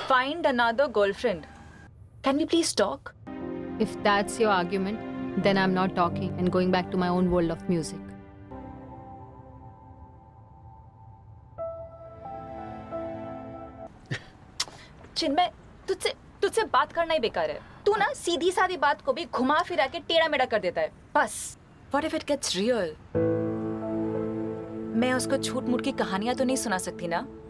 find another girlfriend. Can we please talk? If that's your argument, then I'm not talking and going back to my own world of music. चिन्मय, तुझसे बात करना ही बेकार है. तू ना सीधी सादी बात को भी घुमा फिरा के टेढ़ा मेढ़ा कर देता है. बस. What if it gets real? मैं उसको झूठ मूठ की कहानियां तो नहीं सुना सकती ना.